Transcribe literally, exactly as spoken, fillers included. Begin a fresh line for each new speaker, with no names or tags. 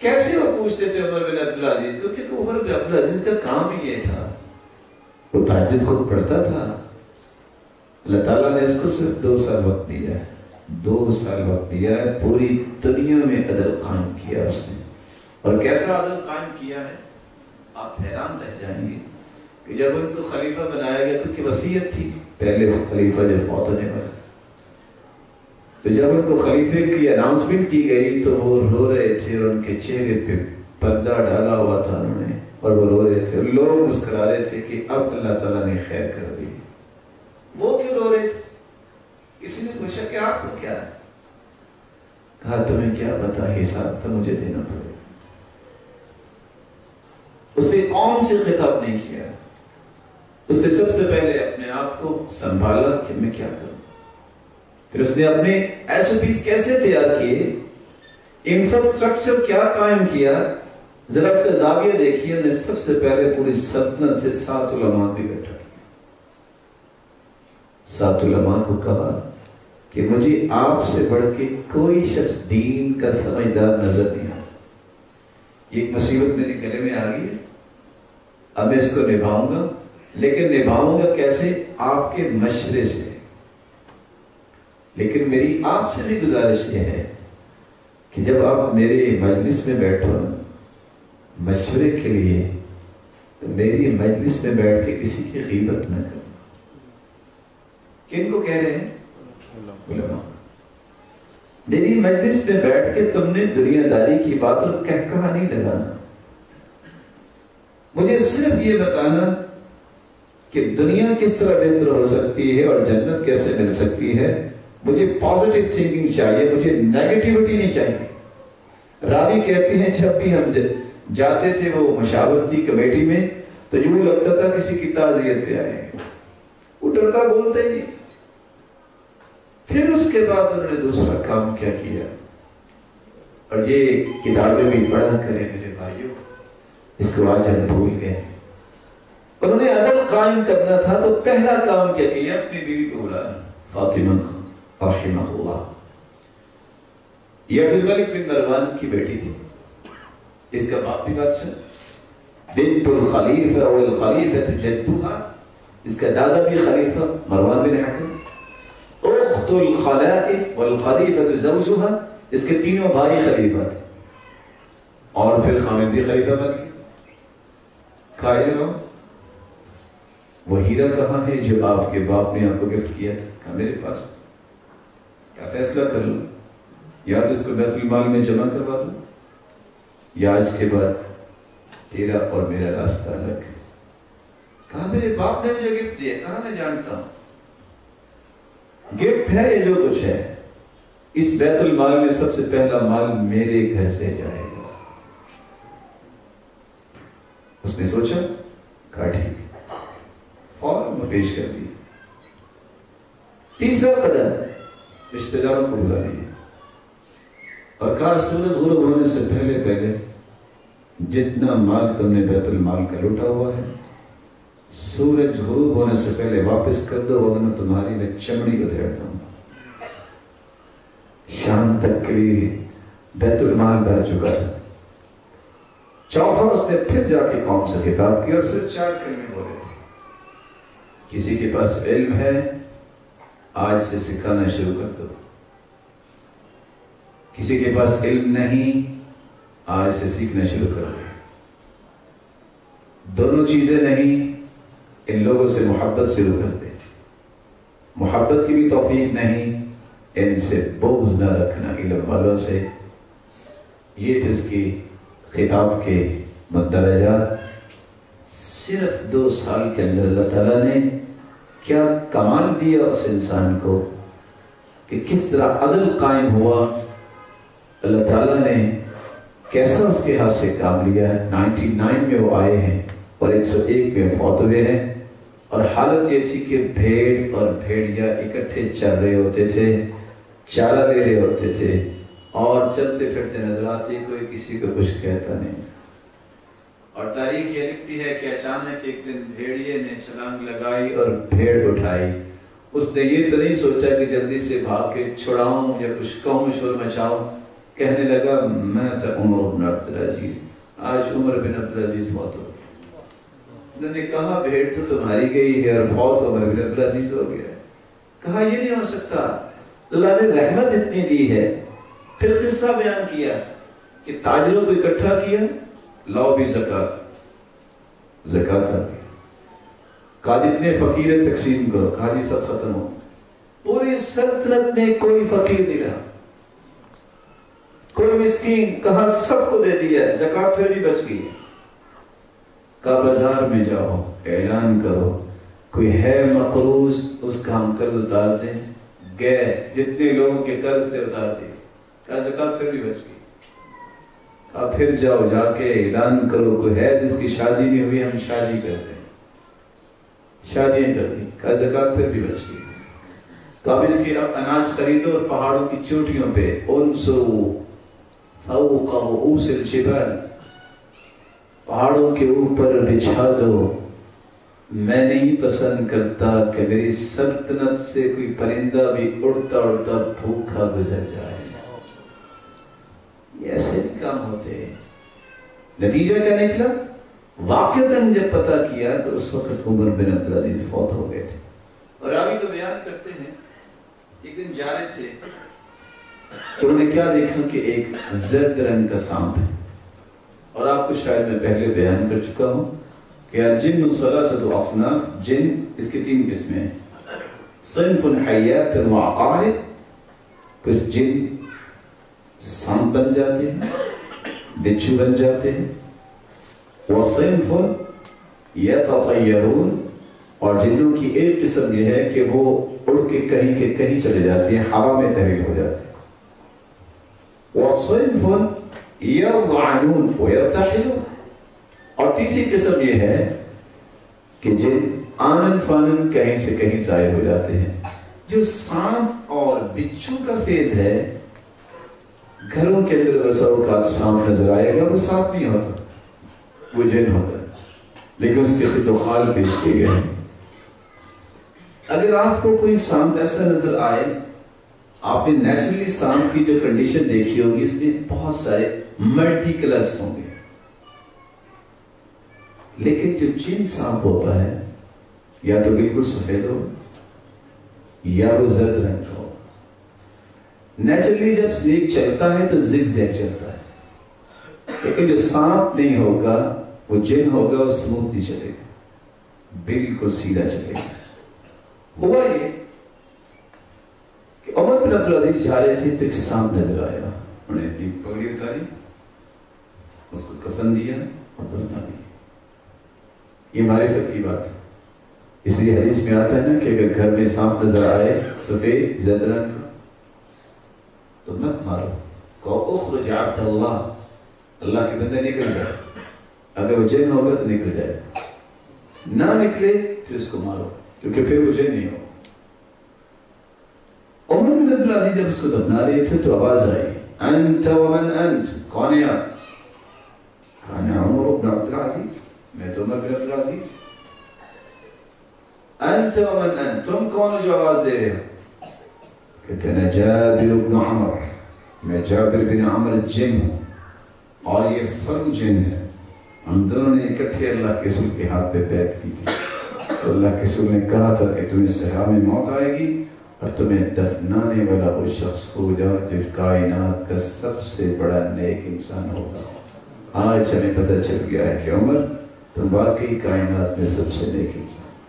کیسے وہ پوچھتے تھے عمر بن عبدالعزیز کو؟ کیونکہ عمر بن عبدالعزیز کا کام ہی یہ تھا، وہ تہجد خود پڑھتا تھا۔ اللہ تعالیٰ نے اس کو صرف دو سال وقت دیا ہے، دو سال وقت دیا ہے، پوری دنیا میں عدل قائم کیا اس نے۔ اور کیسا عدل قائم کیا ہے آپ حیران رہ جائیں گے کہ جب ان کو خلیفہ بنایا گیا، کیونکہ وصیت تھی پہلے خلیفہ جو فوت ہونے والا، تو جب ان کو خلیفے کی اناؤنسمنٹ کی گئی تو وہ رو رہے تھے اور ان کے چہرے پہ پردہ ڈالا ہوا تھا انہوں نے، اور وہ رو رہے تھے اور لوگ مسکرا رہے تھے کہ اب اللہ تعالیٰ نے خیر کر دی۔ وہ کیوں رو رہے تھے؟ کسی نے پوچھا کہ آپ کو کیا ہے؟ کہا تمہیں کیا پتا، حساب تو مجھے دینا پڑے۔ اس نے قوم سے خطاب نہیں کیا، اس نے سب سے پہلے اپنے آپ کو سنبھالا کہ میں کیا کروں۔ پھر اس نے اپنے ایس او پیز کیسے تیار کیے، انفراسٹرکچر کیا قائم کیا، ذرا اس کا زاویہ دیکھیے۔ انہوں نے سب سے پہلے پوری سلطنت سے سات علماء بھی بیٹھا کیا، سات علماء کو کہا کہ مجھے آپ سے بڑھ کے کوئی شخص دین کا سمجھدار نظر نہیں آتا، یہ ایک مصیبت میرے گلے میں آ گئی ہے، اب میں اس کو نبھاؤں گا، لیکن نبھاؤں گا کیسے؟ آپ کے مشورے سے۔ لیکن میری آپ سے بھی گزارش یہ ہے کہ جب آپ میرے مجلس میں بیٹھو نا مشورے کے لیے، تو میری مجلس میں بیٹھ کے کسی کی غیبت نہ کرو۔ کن کو کہہ رہے ہیں؟ علماء۔ میری مجلس میں بیٹھ کے تم نے دنیا داری کی بات اور کہہ کہا نہیں لگانا، مجھے صرف یہ بتانا کہ دنیا کس طرح بہتر ہو سکتی ہے اور جنت کیسے مل سکتی ہے۔ مجھے پازیٹیو تھنکنگ چاہیے، مجھے نیگیٹیوٹی نہیں چاہیے۔ راوی کہتے ہیں جب بھی ہم جاتے تھے وہ مشاورتی کمیٹی میں تو یوں لگتا تھا کسی کی تعزیت پہ آئے ہیں، وہ ڈرتا بولتے نہیں۔ پھر اس کے بعد انہوں نے دوسرا کام کیا کیا، اور یہ کتابیں بھی پڑھا کریں میرے بھائیوں، اس کو آج ہم بھول گئے۔ انہوں نے عدل قائم کرنا تھا تو پہلا کام کیا کیا، اپنی بیوی کو بلایا، فاطمہ رحمہ اللہ، یہ عبدالملک بن مروان کی بیٹی تھی، اس کا باپ بھی بادشاہ، بنت الخلیفہ والخلیفہ جدوہا، اس کا دادا بھی خلیفہ مروان بن حکم، اخت الخلائف والخلیفہ زوجہا، اس کے تینوں بھائی خلیفہ تھے، اور پھر خامد بھی خلیفہ بن گئے۔ کھائے جاؤ وہ ہیرا کہاں ہے جو آپ کے باپ نے آپ کو گفٹ کیا تھا؟ کہا میرے پاس، کیا فیصلہ کر لوں، یا تو اس کو بیت المال میں جمع کروا دوں، یا آج کے بعد تیرا اور میرا راستہ الگ ہے۔ کہا میرے باپ نے مجھے گفٹ دیا، کہاں میں جانتا ہوں، گفٹ ہے یہ جو کچھ ہے، اس بیت المال میں سب سے پہلا مال میرے گھر سے جائے گا۔ اس نے سوچا، کہا ٹھیک، فوراً پیش کر دی۔ تیسرا قدم، رشتہ داروں کو بلا لیا اور کہا سورج غروب ہونے سے پہلے پہلے جتنا مال تم نے بیت المال کا لوٹا ہوا ہے سورج غروب ہونے سے پہلے واپس کر دو، ورنہ تمہاری میں چمڑی ادھیڑ دوں گا۔ شام تک کے لیے بیت المال بھر چکا تھا۔ چوتھا اس نے پھر جا کے قوم سے خطاب کیا اور صرف چار کلمے بولے تھے، کسی کے پاس علم ہے آج سے سکھانا شروع کر دو، کسی کے پاس علم نہیں آج سے سیکھنا شروع کر دو، دونوں چیزیں نہیں ان لوگوں سے محبت شروع کر دے، محبت کی بھی توفیق نہیں ان سے بغض نہ رکھنا علم والوں سے۔ یہ تھے اس کی خطاب کے مندرجات۔ صرف دو سال کے اندر اللہ تعالیٰ نے کیا کمال دیا اس انسان کو کہ کس طرح عدل قائم ہوا، اللہ تعالیٰ نے کیسا اس کے ہاتھ سے کام لیا ہے۔ نائنٹی نائن میں وہ آئے ہیں اور ایک سو ایک میں فوت ہوئے ہیں، اور حالت یہ تھی کہ بھیڑ اور بھیڑیا اکٹھے چل رہے ہوتے تھے، چارہ لے رہے ہوتے تھے، اور چلتے پھرتے نظر آتے، کوئی کسی کو کچھ کہتا نہیں۔ اور تاریخ یہ لکھتی ہے کہ اچانک ایک دن بھیڑیے نے چھلانگ لگائی اور بھیڑ اٹھائی۔ اس نے یہ تو نہیں سوچا کہ جلدی سے بھاگ کے چھڑاؤں یا کچھ کہوں، شور مچاؤں، کہنے لگا میں تھا عمر بن عبدالعزیز، آج عمر بن عبدالعزیز فوت ہو گیا۔ انہوں نے کہا بھیڑ تو تمہاری گئی ہے اور فوت عمر بن عبدالعزیز ہو گیا ہے۔ کہا یہ نہیں ہو سکتا، اللہ نے رحمت اتنی دی ہے۔ پھر قصہ بیان کیا کہ تاجروں کو اکٹھا کیا، لاؤ بھی زکات، زکات آ گئی۔ کہا جتنے فقیر ہیں تقسیم کرو، کہا جی سب ختم ہو۔ پوری سلطنت میں کوئی فقیر نہیں رہا، کوئی مسکین، کہا سب کو دے دیا، زکات پھر بھی بچ گئی۔ کہا بازار میں جاؤ اعلان کرو کوئی ہے مقروض اس کا ہم قرض اتار دیں، گئے جتنے لوگوں کے قرض سے اتار دیں، کہا زکات پھر بھی بچ گئی۔ کہا پھر جاؤ جا کے اعلان کرو کوئی ہے جس کی شادی نہیں ہوئی ہم شادی کر دیں، شادیاں کر دی، کہا زکات پھر بھی بچ گئی۔ تو اب اس کے اب اناج خریدو اور پہاڑوں کی چوٹیوں پہ انسو فوق رؤوس الجبال، پہاڑوں کے اوپر بچھا دو۔ میں نہیں پسند کرتا کہ میری سلطنت سے کوئی پرندہ بھی اڑتا اڑتا بھوکا گزر جائے۔ یہ ایسے بھی کام ہوتے ہیں۔ نتیجہ کیا نکلا؟ واقعتاً جب پتہ کیا تو اس وقت عمر بن عبدالعزیز فوت ہو گئے تھے۔ اور راوی تو بیان کرتے ہیں ایک دن جا رہے تھے تو انہوں نے کیا دیکھا کہ ایک زرد رنگ کا سانپ ہے۔ اور آپ کو شاید میں پہلے بیان کر چکا ہوں کہ الجن ثلاثۃ اصناف، جن اس کی تین قسمیں ہیں، صنف حیات و عقارب، کچھ جن سانپ بن جاتے ہیں، بچھو بن جاتے ہیں، وصنف یتطیرون، اور جنوں کی ایک قسم یہ ہے کہ وہ اڑ کے کہیں کے کہیں چلے جاتے ہیں، ہوا میں تحویل ہو جاتے ہیں، وصنف یضعنون ویرتحلون، اور تیسری قسم یہ ہے کہ جن آنن فانن کہیں سے کہیں ظاہر ہو جاتے ہیں۔ جو سانپ اور بچھو کا فیض ہے، گھروں کے اندر بسا اوقات سانپ نظر آئے گا، وہ سانپ نہیں ہوتا، وہ جن ہوتا ہے، لیکن اس کے خط و خال پیش کیے گئے ہیں۔ اگر آپ کو کوئی سانپ ایسا نظر آئے، آپ نے نیچرلی سانپ کی جو کنڈیشن دیکھی ہوگی، اس میں بہت سارے ملٹی کلرز ہوں گے، لیکن جو جن سانپ ہوتا ہے یا تو بالکل سفید ہو یا وہ زرد رنگ کا ہو۔ نیچرلی جب سنیک چلتا ہے تو زگ زیگ چلتا ہے، لیکن جو سانپ نہیں ہوگا، وہ جن ہوگا، وہ سموتھ نہیں چلے گا، بالکل سیدھا چلے گا۔ ہوا یہ کہ عمر بن عبدالعزیز جا رہے تھے تو ایک سانپ نظر آیا، انہوں نے اپنی پگڑی اتاری، اس کو کفن دیا اور دفنا دیا۔ یہ معرفت کی بات ہے، اس لیے حدیث میں آتا ہے نا کہ اگر گھر میں سانپ نظر آئے سفید زرد رنگ کا تو مت مارو، کہو اخرج عبد اللہ، اللہ کے بندے نکل جائے، اگر وہ جن ہوگا تو نکل جائے، نہ نکلے پھر اس کو مارو، کیونکہ پھر وہ جن نہیں ہو۔ عمر بن عبدالعزیز جب اس کو دفنا رہے تھے تو آواز آئی، انت ومن انت، کون ہے آپ؟ کہا عمر بن عبدالعزیز، میں تو عمر بن عبدالعزیز۔ انت ومن انت، تم کون جو آواز دے رہے ہو؟ کہتے ہیں جابر بن عمر، میں جابر بن عمر جن ہوں اور یہ فرو جن ہے۔ ہم دونوں نے اکٹھے اللہ کے رسول کے ہاتھ پہ بیعت کی تھی، تو اللہ کے رسول نے کہا تھا کہ تمہیں صحرا میں موت آئے گی اور تمہیں دفنانے والا وہ شخص ہوگا جو کائنات کا سب سے بڑا نیک انسان ہوگا۔ آج ہمیں پتہ چل گیا ہے کہ عمر تم واقعی کائنات میں سب سے نیک انسان۔